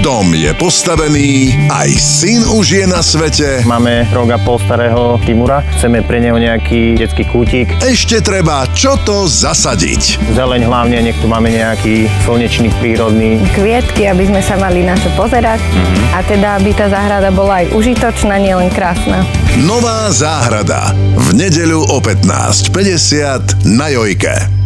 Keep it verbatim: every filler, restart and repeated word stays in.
Dom je postavený, aj syn už je na svete. Máme rok a pol starého Timura. Chceme pre neho nejaký detský kútik. Ešte treba čo to zasadiť. Zeleň hlavne, nech tu máme nejaký slnečný, prírodný. Kvietky, aby sme sa mali na čo pozerať. Mm-hmm. A teda, aby tá záhrada bola aj užitočná, nielen krásna. Nová záhrada. V nedeľu o pätnásť päťdesiat na Jojke.